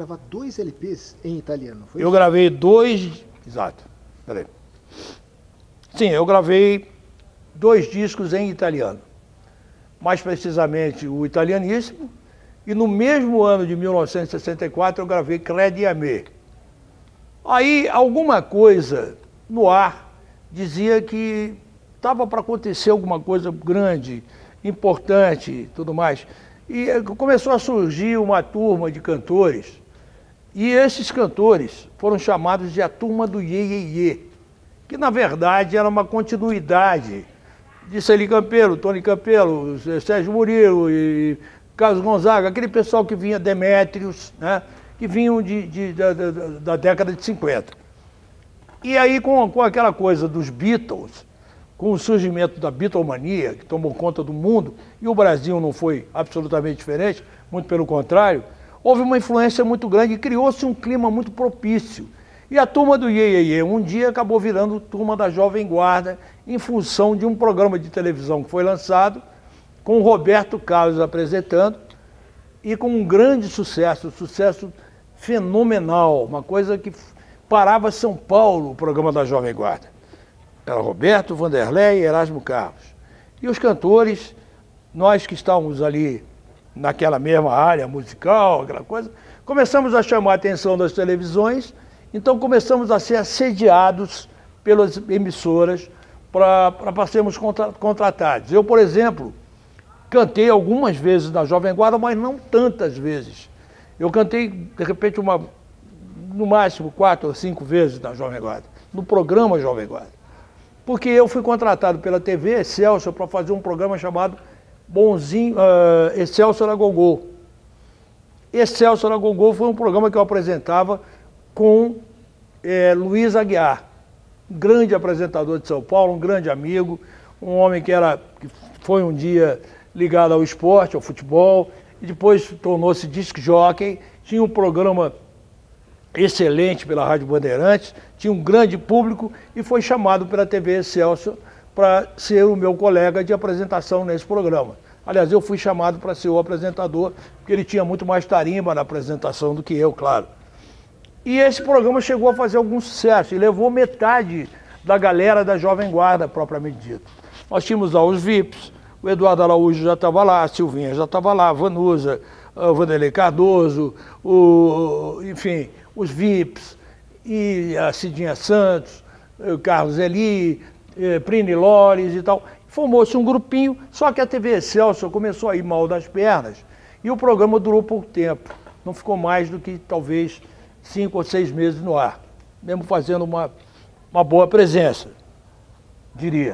gravar 2 LPs em italiano, foi Eu isso? gravei 2... Exato. Peraí. Sim, eu gravei 2 discos em italiano. Mais precisamente o Italianissimo. E no mesmo ano de 1964 eu gravei Credi a me. Aí alguma coisa no ar dizia que estava para acontecer alguma coisa grande, importante e tudo mais. E começou a surgir uma turma de cantores, e esses cantores foram chamados de a turma do Iê, Iê, Iê, que na verdade era uma continuidade de Celi Campelo, Tony Campelo, Sérgio Murilo e Carlos Gonzaga, aquele pessoal que vinha, Demétrios, né, que vinham da década de 50. E aí com aquela coisa dos Beatles, com o surgimento da Beatlemania, que tomou conta do mundo, e o Brasil não foi absolutamente diferente, muito pelo contrário, houve uma influência muito grande e criou-se um clima muito propício. E a turma do Iê, Iê, Iê um dia acabou virando turma da Jovem Guarda, em função de um programa de televisão que foi lançado, com o Roberto Carlos apresentando, e com um grande sucesso fenomenal, uma coisa que parava São Paulo, o programa da Jovem Guarda. Era Roberto, Vanderlei e Erasmo Carlos. E os cantores, nós que estávamos ali naquela mesma área musical, aquela coisa, começamos a chamar a atenção das televisões, então começamos a ser assediados pelas emissoras para sermos contratados. Eu, por exemplo, cantei algumas vezes na Jovem Guarda, mas não tantas vezes. Eu cantei, de repente, no máximo 4 ou 5 vezes na Jovem Guarda, no programa Jovem Guarda. Porque eu fui contratado pela TV Excelsior para fazer um programa chamado Excelsior a Gogô. Excelsior a Gogô foi um programa que eu apresentava com Luiz Aguiar, um grande apresentador de São Paulo, um grande amigo, um homem que foi um dia ligado ao esporte, ao futebol, e depois tornou-se disc jockey, tinha um programa excelente pela Rádio Bandeirantes, tinha um grande público e foi chamado pela TV Excelsior para ser o meu colega de apresentação nesse programa. Aliás, eu fui chamado para ser o apresentador, porque ele tinha muito mais tarimba na apresentação do que eu, claro. E esse programa chegou a fazer algum sucesso e levou metade da galera da Jovem Guarda, propriamente dito. Nós tínhamos lá os VIPs, o Eduardo Araújo já estava lá, a Silvinha já estava lá, a Vanusa, o Vanderlei Cardoso, enfim, os VIPs, e a Cidinha Santos, o Carlos Eli, Prini Lores e tal. Formou-se um grupinho, só que a TV Excelsior começou a ir mal das pernas e o programa durou pouco tempo. Não ficou mais do que talvez 5 ou 6 meses no ar, mesmo fazendo uma boa presença, diria.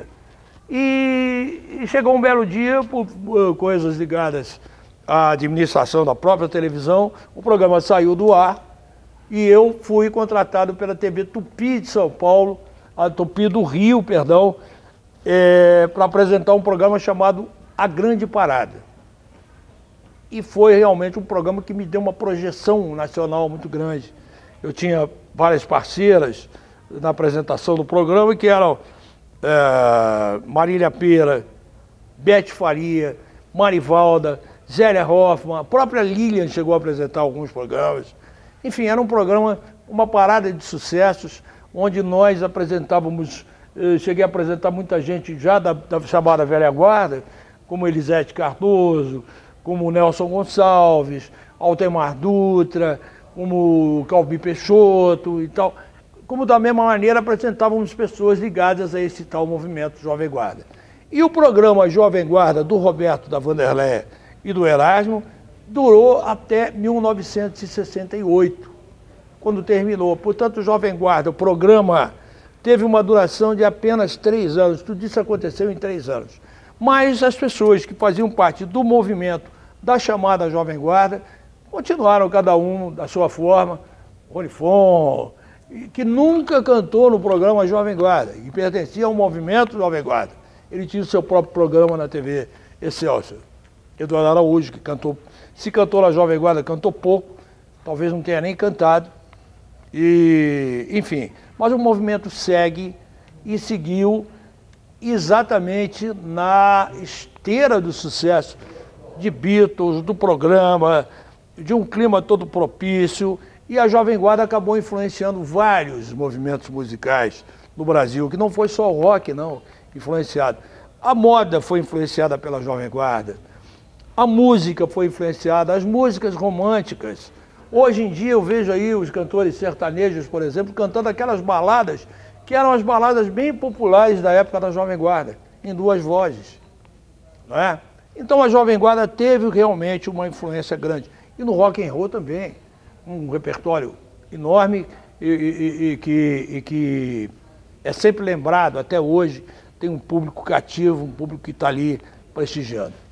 E chegou um belo dia, por coisas ligadas à administração da própria televisão, o programa saiu do ar e eu fui contratado pela TV Tupi de São Paulo, a Tupi do Rio, perdão, para apresentar um programa chamado A Grande Parada. E foi realmente um programa que me deu uma projeção nacional muito grande. Eu tinha várias parceiras na apresentação do programa, que eram Marília Pera, Bete Faria, Marivalda, Zélia Hoffmann, a própria Lilian chegou a apresentar alguns programas. Enfim, era um programa, uma parada de sucessos, onde nós apresentávamos, cheguei a apresentar muita gente já da chamada velha guarda, como Elisete Cardoso, como Nelson Gonçalves, Altemar Dutra, como Calbi Peixoto e tal. Como da mesma maneira apresentávamos pessoas ligadas a esse tal movimento Jovem Guarda. E o programa Jovem Guarda do Roberto, da Vanderlei e do Erasmo durou até 1968, quando terminou. Portanto, o Jovem Guarda, o programa, teve uma duração de apenas 3 anos. Tudo isso aconteceu em 3 anos. Mas as pessoas que faziam parte do movimento da chamada Jovem Guarda continuaram cada um da sua forma. Rolifon, que nunca cantou no programa Jovem Guarda, e pertencia ao movimento Jovem Guarda. Ele tinha o seu próprio programa na TV Excelsior. Eduardo Araújo, que cantou, se cantou na Jovem Guarda, cantou pouco, talvez não tenha nem cantado. E, enfim, mas o movimento segue e seguiu exatamente na esteira do sucesso de Beatles, do programa, de um clima todo propício, e a Jovem Guarda acabou influenciando vários movimentos musicais no Brasil, que não foi só o rock, não, influenciado. A moda foi influenciada pela Jovem Guarda, a música foi influenciada, as músicas românticas. Hoje em dia eu vejo aí os cantores sertanejos, por exemplo, cantando aquelas baladas que eram as baladas bem populares da época da Jovem Guarda, em duas vozes, não é? Então a Jovem Guarda teve realmente uma influência grande. E no rock and roll também, um repertório enorme e que é sempre lembrado até hoje, tem um público cativo, um público que está ali prestigiando.